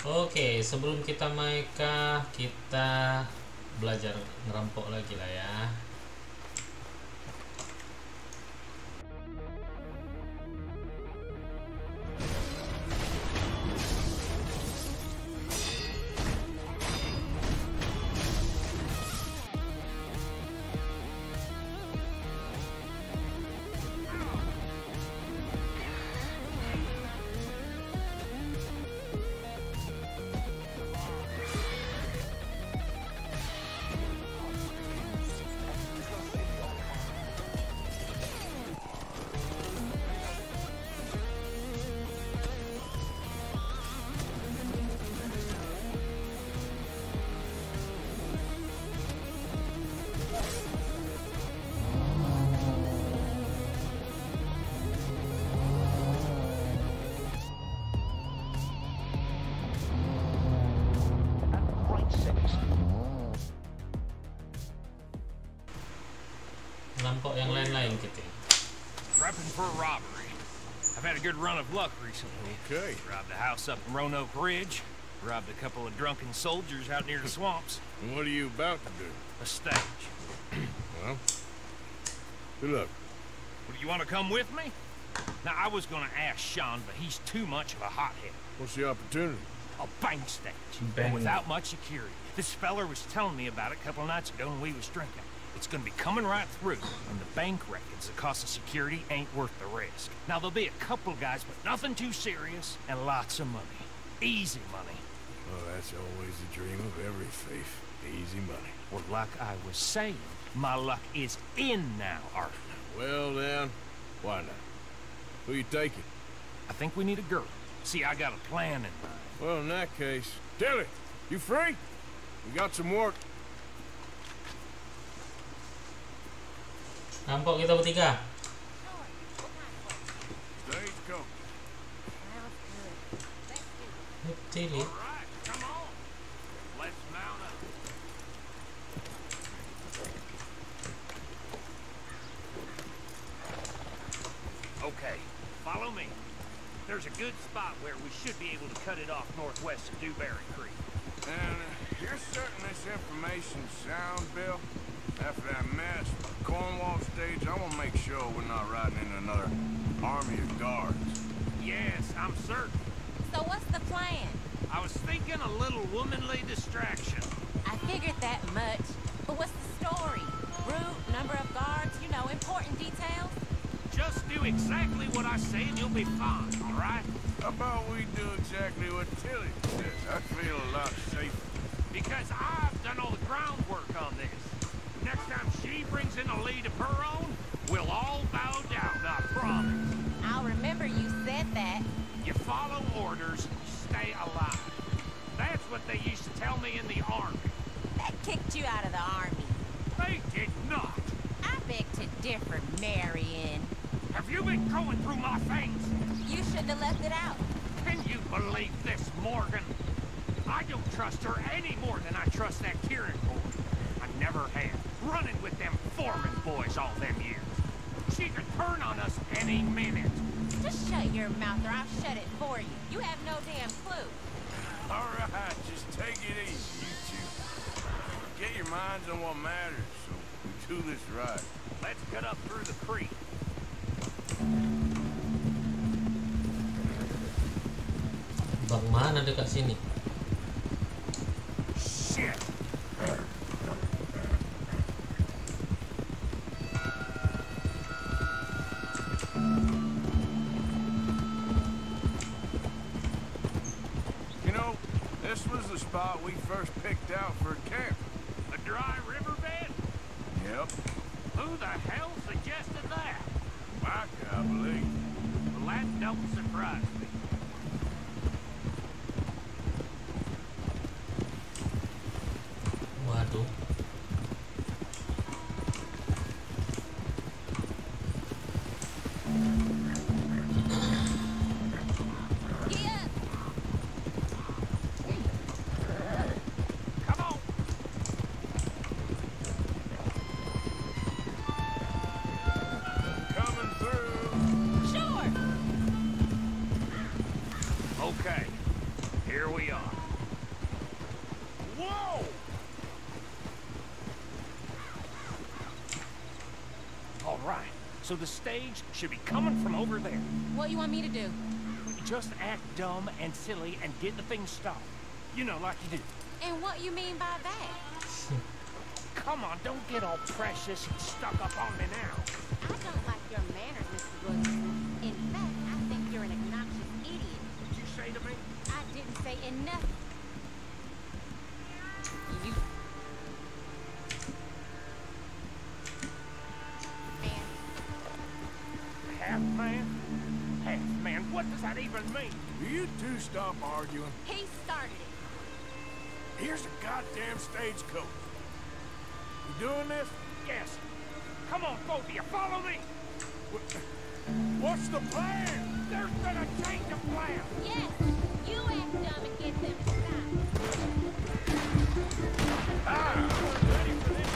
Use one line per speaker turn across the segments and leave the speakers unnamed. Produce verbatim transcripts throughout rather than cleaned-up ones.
Oke, sebelum kita mereka kita belajar ngerampok lagi lah ya. Ngerampok yang lain-lain kita.
Prepping for a robbery. I've had a good run of luck recently.
Okay.
Robbed a house up in Roanoke Ridge. Robbed a couple of drunken soldiers out near the swamps.
And what are you about to do?
A stage.
Well, good luck.
Well, you want to come with me? Now, I was going to ask Sean, but he's too much of a hothead.
What's the opportunity?
A bank stage.
Bank.
But without much security. This feller was telling me about it a couple of nights ago when we was drinking. It's gonna be coming right through, and the bank reckons the cost of security ain't worth the risk. Now, there'll be a couple guys, but nothing too serious, and lots of money. Easy money.
Well, that's always the dream of every thief. Easy money.
Well, like I was saying, my luck is in now, Arthur.
Well, then, why not? Who you taking?
I think we need a girl. See, I got a plan in mind.
Well, in that case, Tilly, you free? We got some work.
Ngerampok kita bertiga.
Stagecoach.
Cili.
All right, come on. Let's mount up. Okay, follow me. There's a good spot where we should be able to cut it off northwest of Dewberry Creek.
And uh, you're certain this information sound, Bill? After that mess with the Cornwall stage, I want to make sure we're not riding into another army of guards.
Yes, I'm certain.
So what's the plan?
I was thinking a little womanly distraction.
I figured that much. But what's the story? Route, number of guards, you know, important details?
Just do exactly what I say and you'll be fine, all right?
How about we do exactly what Tilly says? I feel a lot safer.
Because I've done all the groundwork on this. Next time she brings in a lead of her own, we'll all bow down, I promise.
I'll remember you said that.
You follow orders, stay alive. That's what they used to tell me in the army.
That kicked you out of the army.
They did not.
I beg to differ, Marion.
Have you been going through my things?
You shouldn't have left it out.
Can you believe this, Morgan? I don't trust her any more than I trust that Kieran boy. I never have. Running with them foreman boys all them years. She could turn on us any minute.
Just shut your mouth or I'll shut it for you. You have no damn clue.
All right, just take it easy, you two. Get your minds on what matters so we do this right.
Let's cut up through the creek.
Bang mana dekat sini?
Shit!
You know, this was the spot we first picked out for a camp.
A dry riverbed?
Yep.
Who the hell suggested that?
Micah, I believe.
Well, that don't surprise me.
Waduh.
Yeah.
Come on!
Coming through.
Sure.
So the stage should be coming from over there.
What you want me to do?
Just act dumb and silly and get the thing stopped. You know, like you do.
And what you mean by that?
Come on, don't get all precious and stuck up on me now.
I don't like your manners, Mister Williamson. In fact, I think you're an obnoxious idiot.
What'd you say to me?
I didn't say enough. You... Man.
Half man? Half man? What does that even mean?
Will you two stop arguing?
He started it.
Here's a goddamn stagecoach. You doing this?
Yes. Come on, both of you, follow me.
What's the plan?
There's been a change of plan.
Yes, you act dumb and get them to stop.
Ah, ready for this.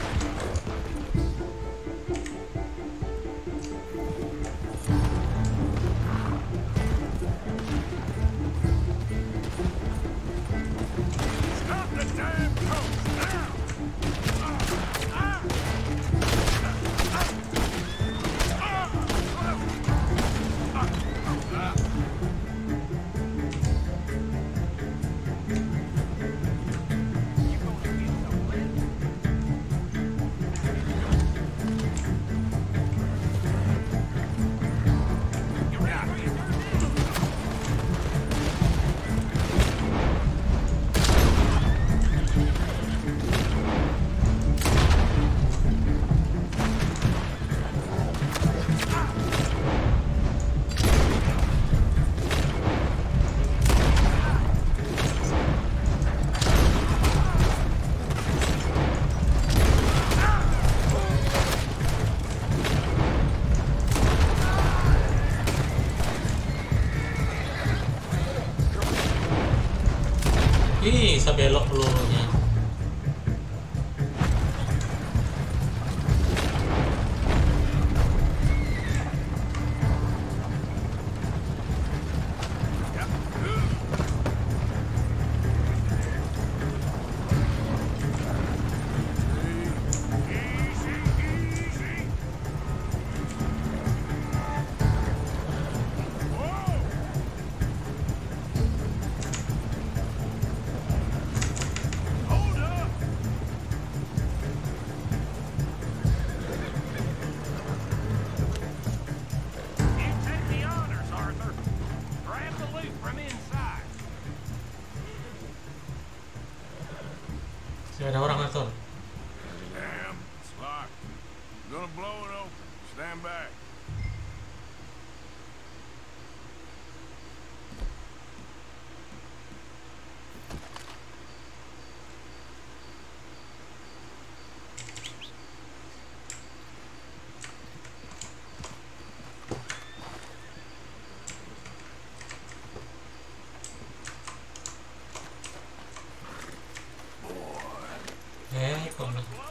Stop the damn coach now!
Ih, bisa belok pelurunya. Ada orang Arthur.
Damn, it's locked. I'm gonna blow it open. Stand back.
Eh, kok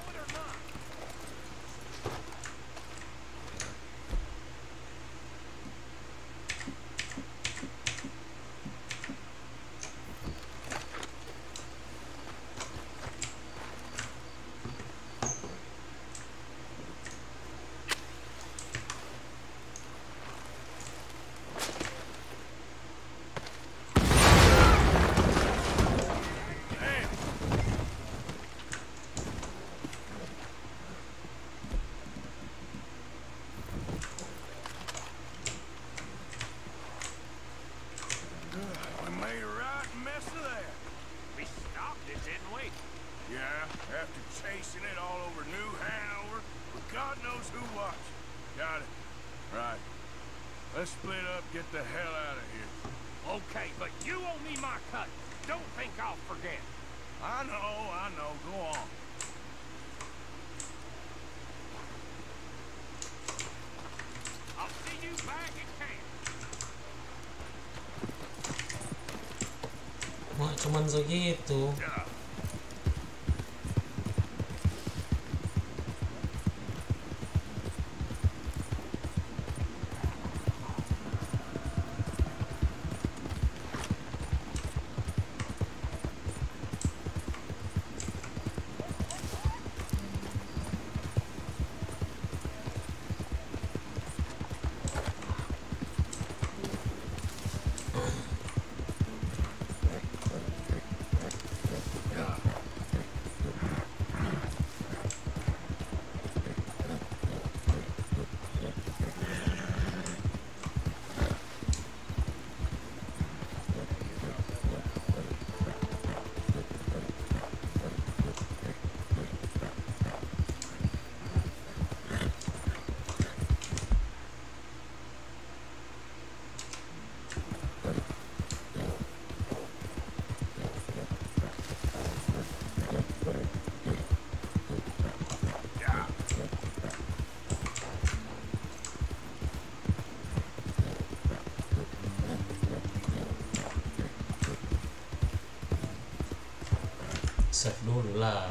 Let's split up, get the hell out of here.
Okay, but you owe me my cut. Don't think I'll forget.
I know, I know. Go on.
I'll see you back at camp.
Wah, cuman segitu.
Yeah.
Save dulu lah.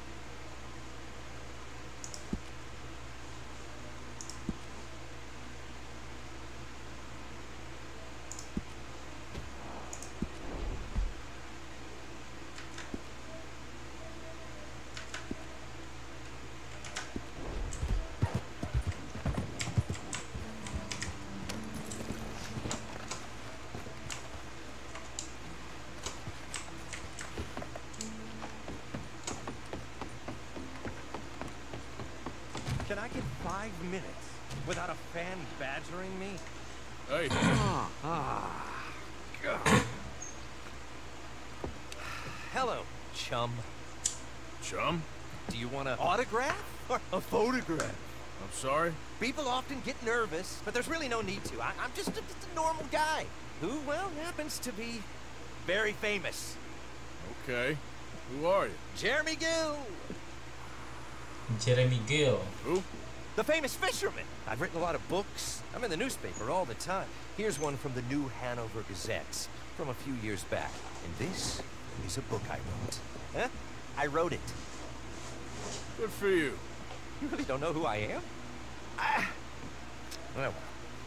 Can I get five minutes without a fan badgering me?
Hey.
Hello, chum.
Chum?
Do you want an autograph or a photograph?
I'm sorry?
People often get nervous, but there's really no need to. I I'm just a, just a normal guy who, well, happens to be very famous.
Okay. Who are you?
Jeremy Gill,
Jeremy Gill.
Who?
the famous fisherman. I've written a lot of books. I'm in the newspaper all the time. Here's one from the New Hanover Gazette from a few years back. And this is a book I wrote. Huh? I wrote it.
Good for you.
You really don't know who I am? Ah. Oh, well.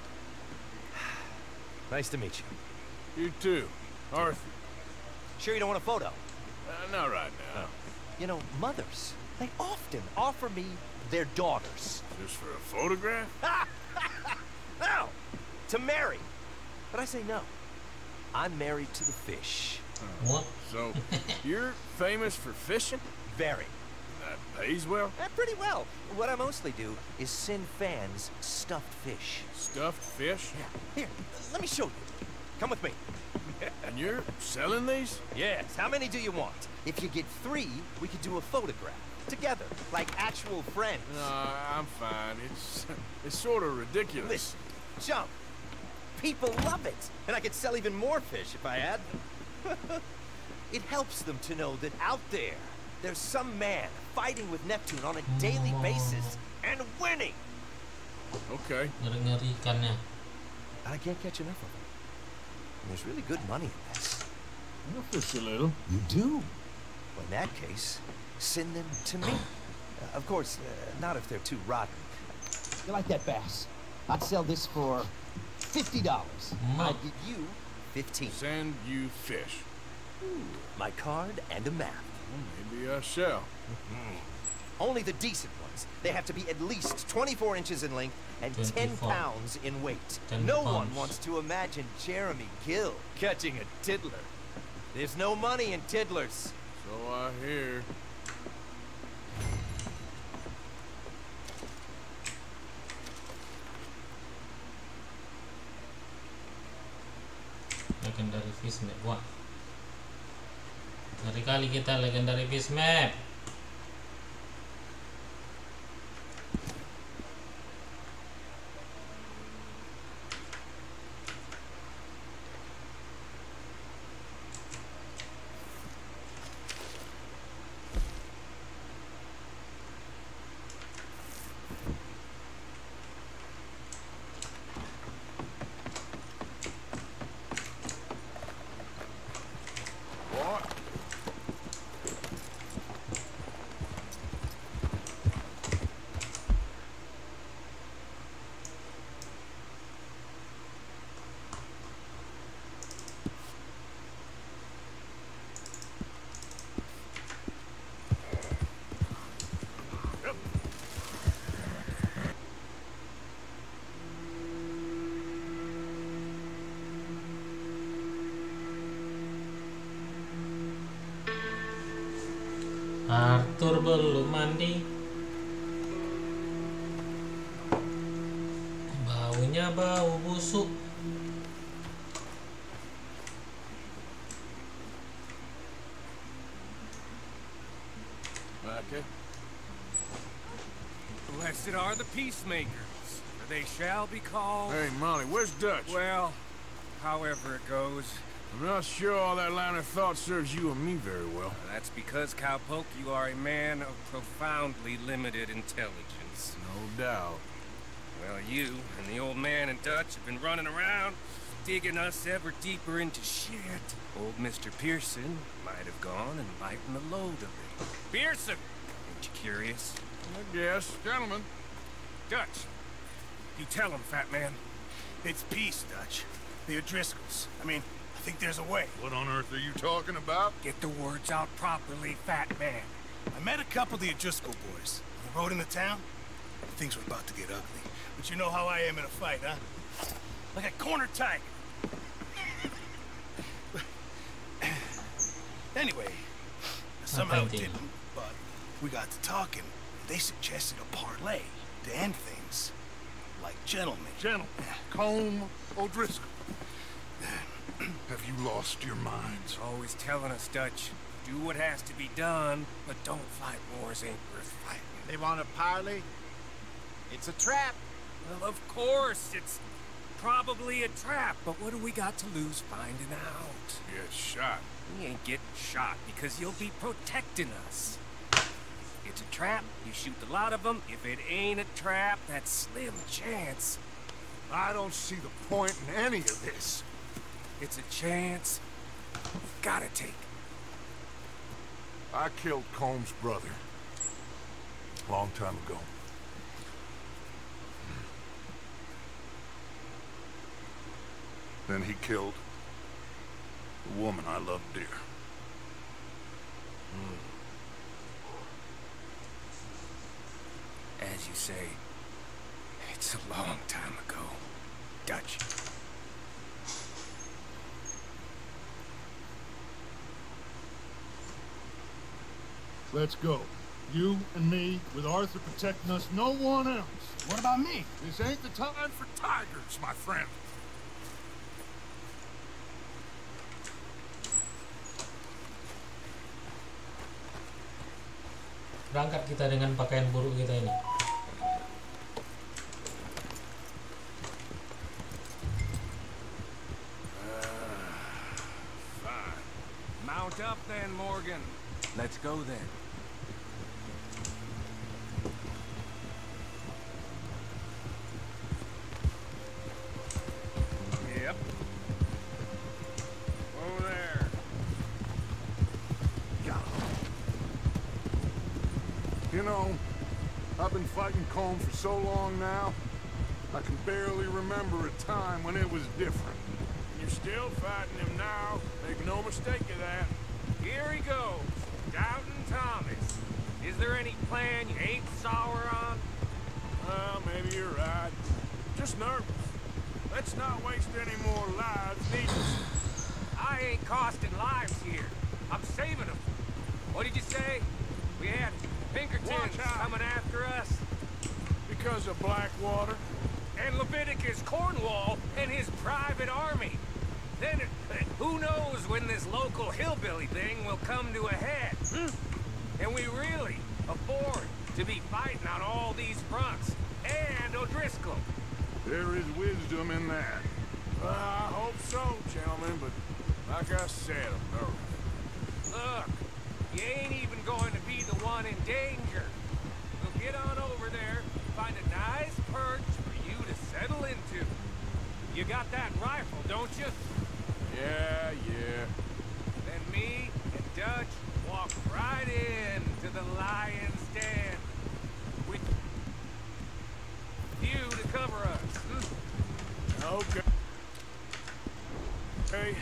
Nice to meet you.
You too. Arthur.
Sure you don't want a photo?
Uh, not right now.
You know, mothers, they often offer me their daughters.
Just for a photograph?
No! To marry. But I say no. I'm married to the fish.
What?
So, you're famous for fishing?
Very.
That pays well?
Eh, pretty well. What I mostly do is send fans stuffed fish.
Stuffed fish?
Yeah. Here, let me show you. Come with me.
And you're selling these?
Yes. How many do you want? If you get three, we could do a photograph. Together. Like actual friends.
No, I'm fine. It's it's sort of ridiculous.
Listen, jump. People love it. And I could sell even more fish if I had them. It helps them to know that out there, there's some man fighting with Neptune on a daily basis and winning.
Okay.
Ngeri-ngeri ikannya.
And I can't catch enough of them. And there's really good money in this.
I'll fish a little.
You do? Well, in that case, send them to me. Uh, of course, uh, not if they're too rotten.
You like that bass? I'd sell this for fifty dollars.
I'd give you fifteen.
Send you fish.
My card and a map.
Well, maybe I shall.
Only the decent ones. They have to be at least twenty-four inches in length and ten
twenty-four.
pounds in weight.
ten
No one
pounds.
wants to imagine Jeremy Gill catching a tiddler. There's no money in tiddlers.
So I hear.
Legendary Fish Map. Wah. Ngeri kali kita Legendary Fish Map.
What?
Arthur belum mandi. Baunya bau busuk.
Okay.
Blessed are the peacemakers, for they shall be called...
Hey, Molly, where's Dutch?
Well, however it goes.
I'm not sure all that line of thought serves you and me very well.
That's because, Cowpoke, you are a man of profoundly limited intelligence.
No doubt.
Well, you and the old man and Dutch have been running around digging us ever deeper into shit, old Mister Pearson might have gone and lightened the load a bit. Pearson! Ain't you curious?
I guess. Gentlemen.
Dutch, you tell him, fat man.
It's peace, Dutch. The O'Driscolls. I mean, I think there's a way.
What on earth are you talking about?
Get the words out properly, fat man.
I met a couple of the O'Driscoll boys on the road into town. Things were about to get ugly. But you know how I am in a fight, huh? Like a corner tiger. Anyway, somehow it didn't, but we got to talking. They suggested a parlay to end things like gentlemen.
Gentlemen. Colm O'Driscoll. Have you lost your minds?
Always telling us, Dutch, do what has to be done, but don't fight wars ain't worth fighting.
They want a parley? It's a trap.
Well, of course, it's probably a trap, but what do we got to lose finding out?
Get shot.
We ain't getting shot because you'll be protecting us. It's a trap, you shoot a lot of them. If it ain't a trap, that's slim chance.
I don't see the point in any of this.
It's a chance we've gotta take.
I killed Colm's brother. A long time ago. Then he killed the woman I loved dear.
Mm. As you say, it's a long time ago, Dutch.
Let's go. You and me, with Arthur protecting us, no one else.
What about me?
This ain't the time for tigers, my friend.
Berangkat kita dengan pakaian buruk kita ini.
Fine. Mount up then, Morgan.
Let's go then.
Yep. Over there. You know, I've been fighting Colm for so long now, I can barely remember a time when it was different. You're still fighting him now. Make no mistake of that.
Here he goes, Doubting Thomas. Is there any plan you ain't sour on?
Well, maybe you're right. Just nervous. Let's not waste any more lives needlessly.
I ain't costing lives here. I'm saving them. What did you say? We had Pinkertons coming after us?
Because of Blackwater?
And Leviticus Cornwall and his private army. Then, uh, who knows when this local hillbilly thing will come to a head, hmm? And we really afford to be fighting on all these fronts. And O'Driscoll.
There is wisdom in that. Uh, I hope so, gentlemen, but like I said, I'm nervous.
Look, you ain't even going to be the one in danger. We'll get on over there, find a nice perch for you to settle into. You got that rifle, don't you?
Yeah, yeah.
Then me and Dutch walk right in to the lion's den. With you to cover us. Hmm?
Okay. Hey.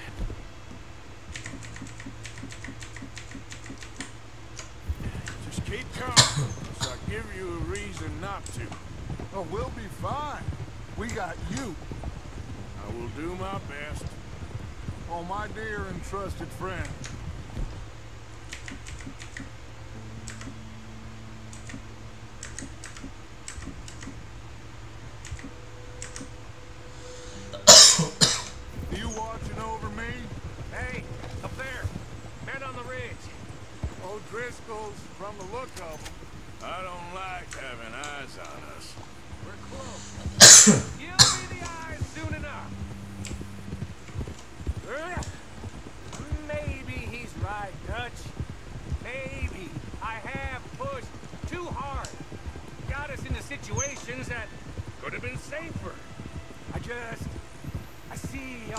Just keep calm, unless I give you a reason not to. Oh, we'll be fine. We got you. I will do my best. Oh, my dear and trusted friend. You watching over me?
Hey, up there. Men on the ridge.
O'Driscolls, from the look of them. I don't like having eyes on us.
We're close. You'll be the eyes soon enough. Uh, maybe he's right, Dutch. Maybe I have pushed too hard. Got us into situations that could have been safer. I just... I see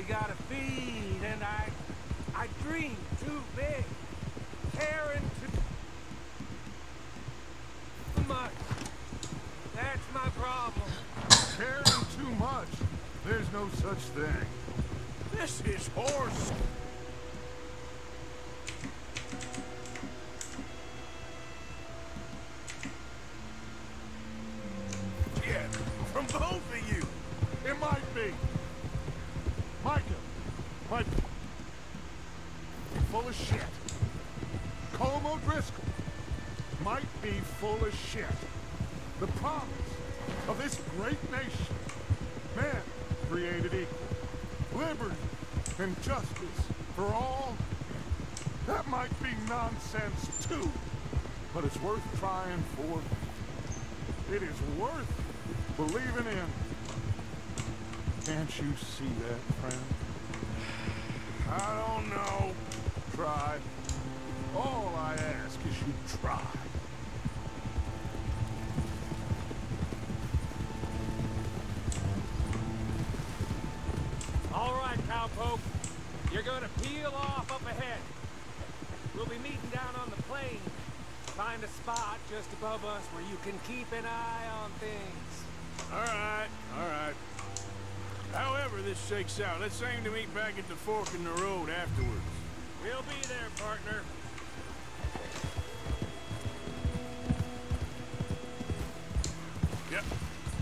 we gotta feed, and I... I dream too big. Caring too much. That's my problem.
Caring too much? There's no such thing.
This is horse.
Yeah, from both of you. It might be. Micah might be full of shit. Colm O'Driscoll might be full of shit. The promise of this great nation. Man created equal. Liberty and justice for all. That might be nonsense too. But it's worth trying for. It is worth believing in. Can't you see that, friend? I don't know. Try. All I ask is you try.
All right, cowpoke. You're gonna peel off up ahead. We'll be meeting down on the plain. Find a spot just above us where you can keep an eye on things.
All right, all right. However this shakes out, let's aim to meet back at the fork in the road afterwards.
We'll be there, partner.
Yep.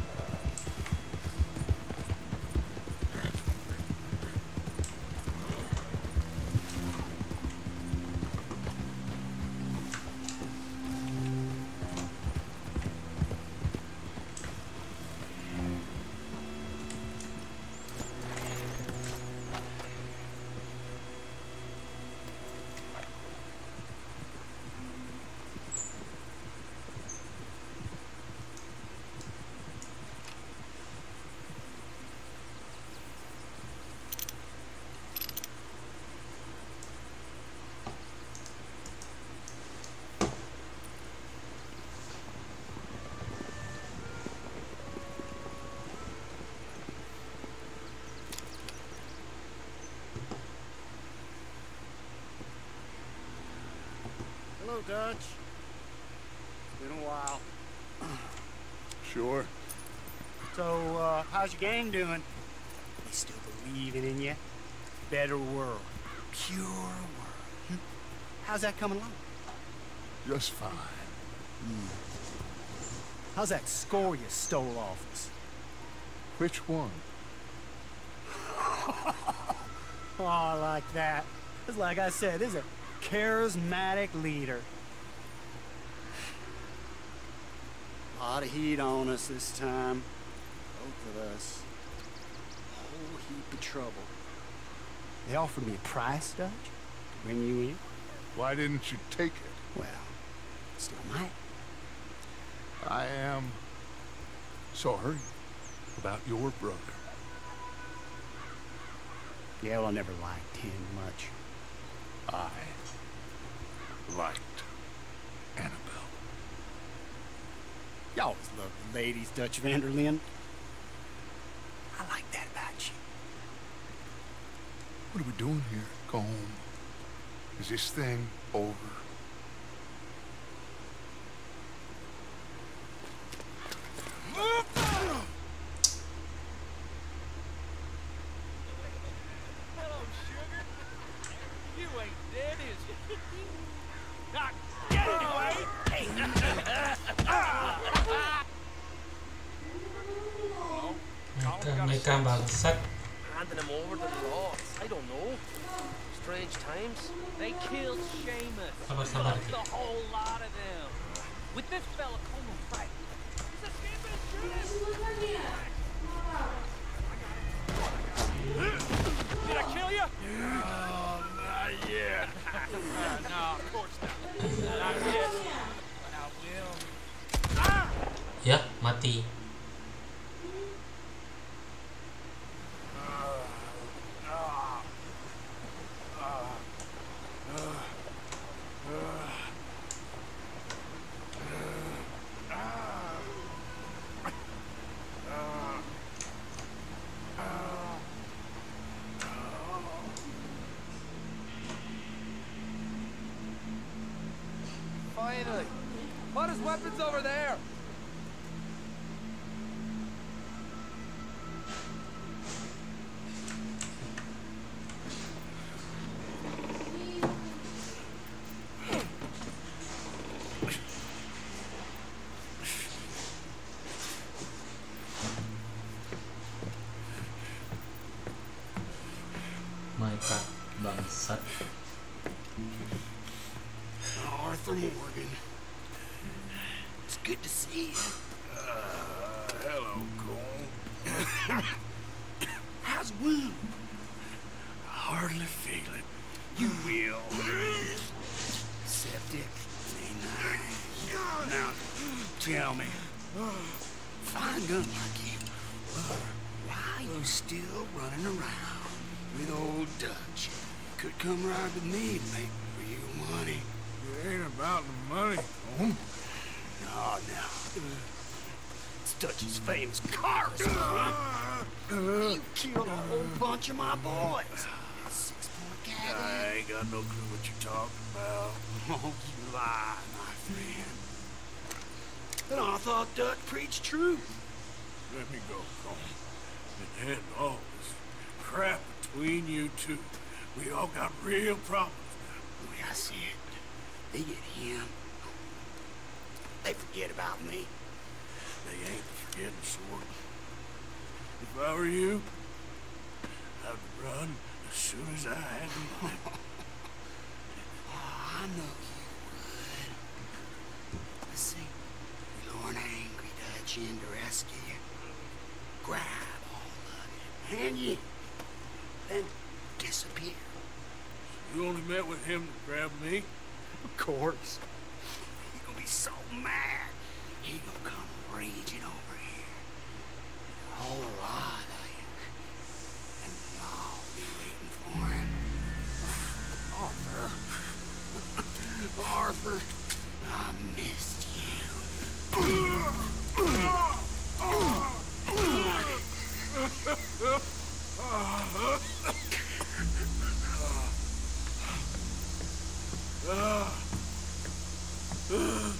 Hello, Dutch. It's been a while.
Sure.
So, uh, how's your gang doing? They still believing in you? Better world. Pure world. Hmm? How's that coming along?
Just fine.
Hmm. How's that score you stole off us?
Which one?
Oh, I like that. It's like I said, this is a charismatic leader. A lot of heat on us this time. Both of us. A whole heap of trouble. They offered me a price, Dutch, to bring you in.
Why didn't you take it?
Well, still might.
I am sorry about your brother.
Yeah, well, I never liked him much.
I liked Annabelle.
You always loved the ladies, Dutch van der Linde. I like that about you.
What are we doing here? Go home. Is this thing over?
Hello, sugar. You ain't dead, is you? Not yet, anyway.
Mereka, mereka bangsat.
Handing him over to the laws. I don't know. Strange times.
They killed Seamus.
Sabar, sabar.
The whole lot of them. With this fella coming fight. Did I kill you?
Oh, not yet.
No, of course not. Not yet. But I will.
Ya, mati.
weapons over there.
Mereka bangsat.
Arthur Morgan. It's good to see you.
Uh, hello, Cole.
How's wound? I hardly feel it. You will. Septic. Now, tell me. Fine gun like you. Why are you still running around with old Dutch? Could come right with me and make real money.
It ain't about the money, Cole.
No, no. It's Dutch's famous car. You killed a whole bunch of my boys. Six-point cat.
I ain't got no clue what you're talking about.
Oh, you lie, my friend. But I thought Dutch preached truth.
Let me go, Cole. And end all this crap between you two. We all got real problems.
The way I see it, they get him. They forget about me.
They ain't the forgetting sort. If I were you, I'd run as soon as I had the money.
Oh, I know you would. Let's see. You lure an angry Dutch in to rescue you. Grab all of it. Hand you. Then disappear.
You only met with him to grab me?
Of course. He's gonna be so mad. He gonna come raging over here. A whole lot of you. And I'll be waiting for him. Arthur. Arthur, I missed you.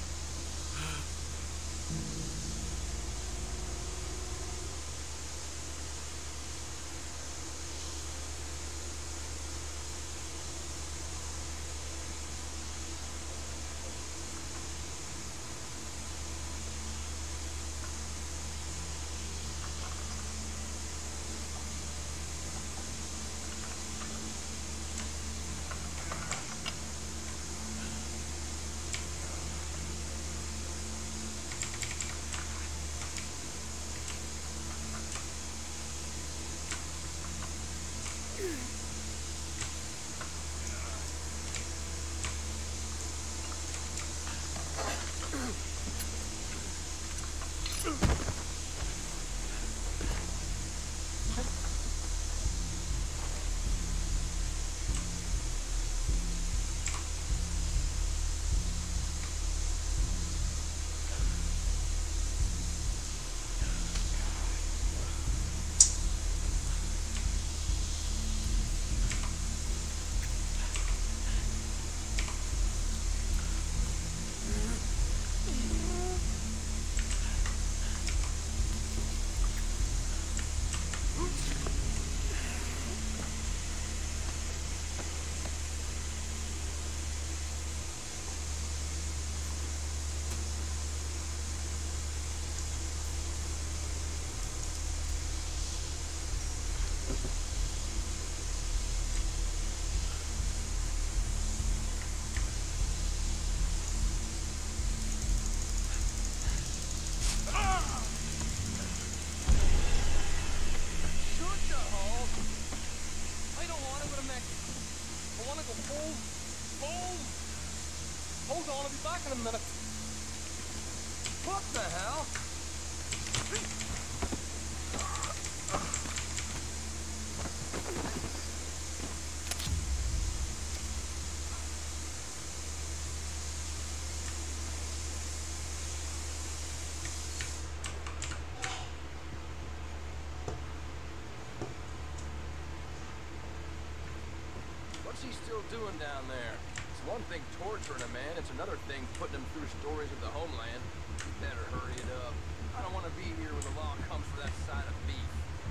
Hold on, I'll be back in a minute. What the hell?
What's he still doing down there? It's one thing torturing a man, it's another thing putting him through stories of the homeland. You better hurry it up. I don't want to be here when the law comes for that side of beef.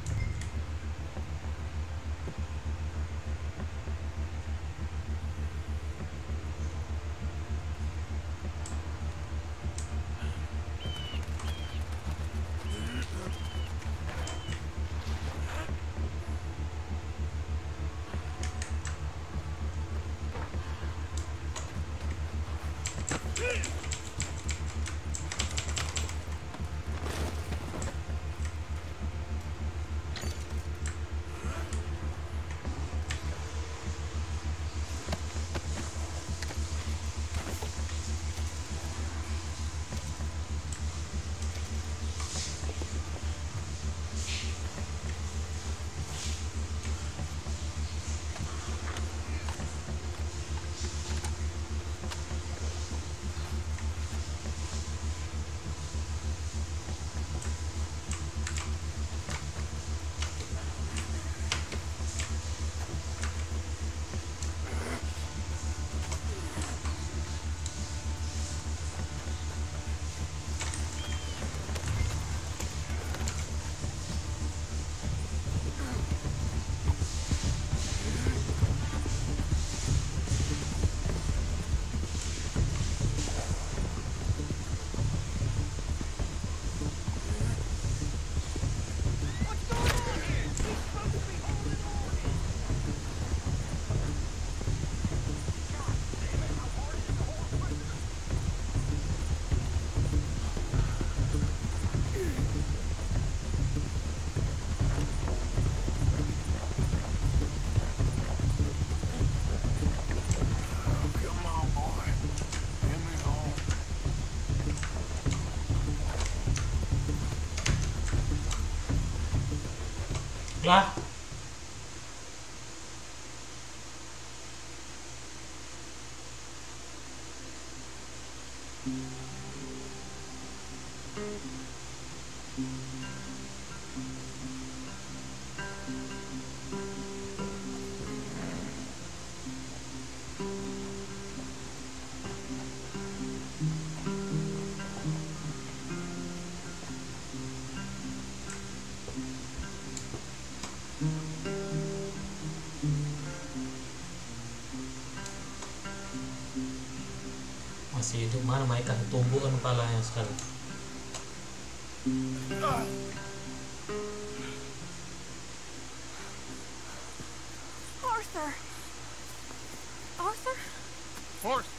Lah. Masih hidup, mana mereka tumbukan kepalanya sekali.
Arthur. Arthur?
Arthur.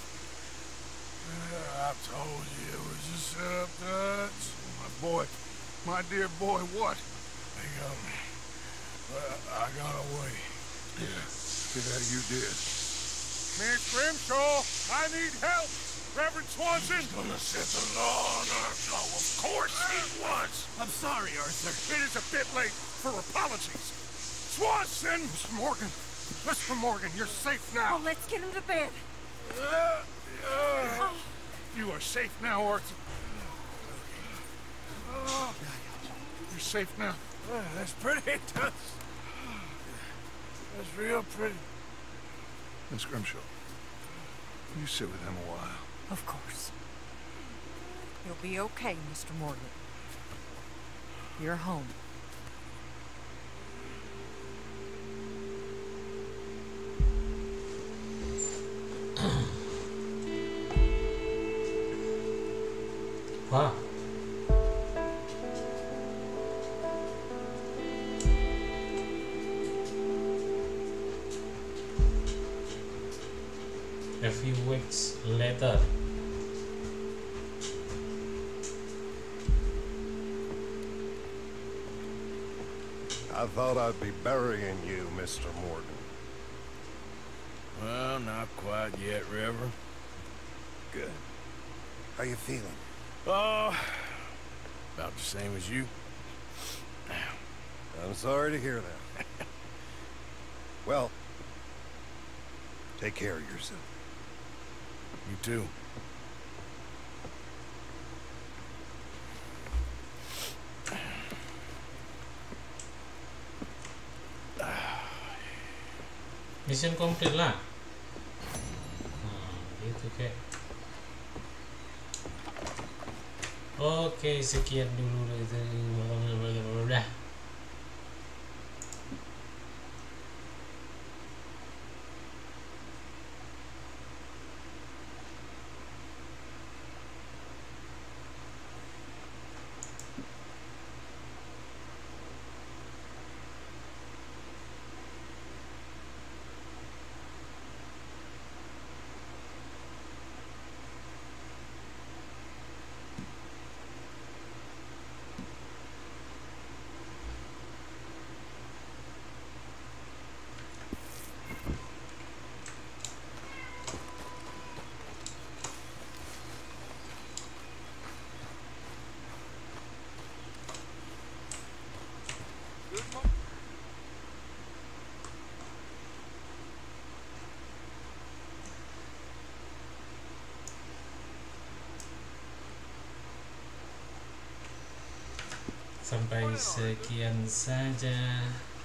I told you it was a setup, Dutch. My boy, my dear boy, what? They got me. Well, I got away. Yeah, yeah, you did. Miss Grimshaw, I need help. Reverend Swanson. He's gonna set the law on our flow. Of course he was.
I'm sorry, Arthur.
It is a bit late for apologies. Swanson! Mister Morgan. Mister Morgan, you're safe now.
Oh, let's get him to bed.
Uh, uh, oh. You are safe now, Arthur. Oh, you're safe now.
Uh, that's pretty. That's, that's real pretty.
Miss Grimshaw, will you sit with him a while?
Of course. You'll be okay, Mister Morgan. You're home.
Wah. A few weeks later.
I thought I'd be burying you, Mister Morgan.
Well, not quite yet, Reverend.
Good. How you feeling?
Oh, about the same as you.
I'm sorry to hear that. Well, take care of yourself.
You too.
Mission complete lah. itu kayak. Oke, sekian dulu dari udah. Sampai sekian saja.